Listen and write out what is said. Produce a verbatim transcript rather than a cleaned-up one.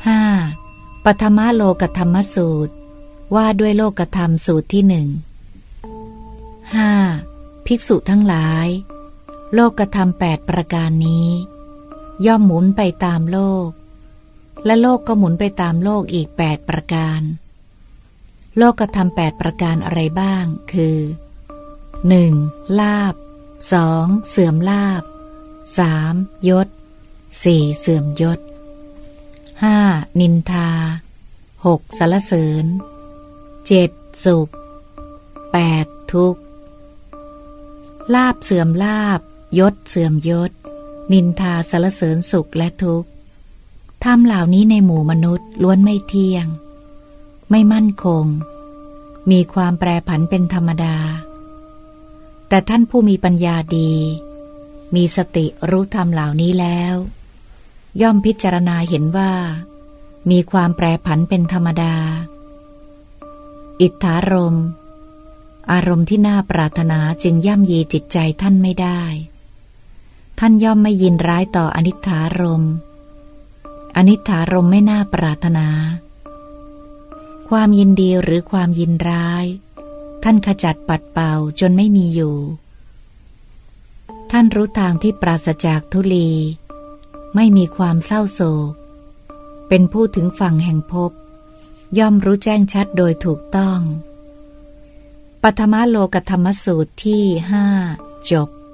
ห้าปฐมโลกธรรมสูตรว่าด้วยโลกธรรมสูตรที่หนึ่ง ห้าภิกษุทั้งหลายโลกธรรมแปดประการนี้ย่อมหมุนไปตามโลกและโลกก็หมุนไปตามโลกอีกแปดประการโลกธรรมแปดประการอะไรบ้างคือหนึ่งลาภสองเสื่อมลาภสามยศสี่เสื่อมยศห้านินทาหกสรรเสริญเจ็ดสุขแปดทุกข์ลาภเสื่อมลาภยศเสื่อมยศนินทาสรรเสริญสุขและทุกข์ธรรมเหล่านี้ในหมู่มนุษย์ล้วนไม่เที่ยงไม่มั่นคงมีความแปรผันเป็นธรรมดาแต่ท่านผู้มีปัญญาดีมีสติรู้ธรรมเหล่านี้แล้วย่อมพิจารณาเห็นว่ามีความแปรผันเป็นธรรมดาอิทธารมณ์อารมณ์ที่น่าปรารถนาจึงย่ำยีจิตใจท่านไม่ได้ท่านย่อมไม่ยินร้ายต่ออนิทธารมณ์อนิทธารมณ์ไม่น่าปรารถนาความยินดีหรือความยินร้ายท่านขจัดปัดเป่าจนไม่มีอยู่ท่านรู้ทางที่ปราศจากทุลีไม่มีความเศร้าโศกเป็นผู้ถึงฝั่งแห่งภพย่อมรู้แจ้งชัดโดยถูกต้องปฐมโลกธรรมสูตรที่ห้าจบ